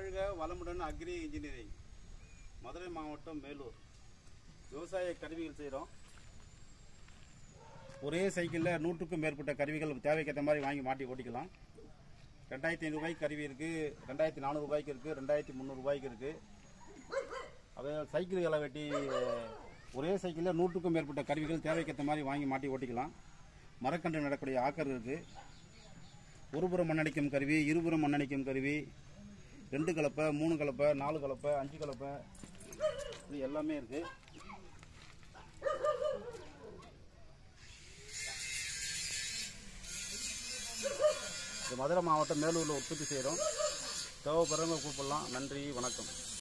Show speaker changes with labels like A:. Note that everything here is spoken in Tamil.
A: வாழ்க வளமுடன் அக்ரி இன்ஜினியரிங், மதுரை மாவட்டம் மேலூர். விவசாய கருவிகள் செய்கிறோம். ஒரே சைக்கிளில் 100க்கும் மேற்பட்ட கருவிகள் தேவைக்கேற்ற மாதிரி வாங்கி மாட்டி ஓட்டிக்கலாம். 2500 ரூபாய்க்கு கருவி இருக்குது, 2400 ரூபாய்க்கு இருக்குது, 2300 ரூபாய்க்கு இருக்குது. அதே சைக்கிள்களை வெட்டி ஒரே சைக்கிளில் 100க்கும் மேற்பட்ட கருவிகள் தேவைக்கேற்ற மாதிரி வாங்கி மாட்டி ஓட்டிக்கலாம். மரக்கன்று நடக்கூடிய ஆக்கர் இருக்குது. ஒருபுறம் மண்ணடிக்கும் கருவி, இருபுறம் மண்ணடிக்கும் கருவி, 2 கலப்பை, 3 கலப்பை, 4 கலப்பை, 5 கலப்பை, இது எல்லாமே இருக்கு. மதுரை மாவட்டம் மேலூரில் உற்பத்தி செய்கிறோம். தேவைப்படுறவங்க கூப்பிடலாம். நன்றி, வணக்கம்.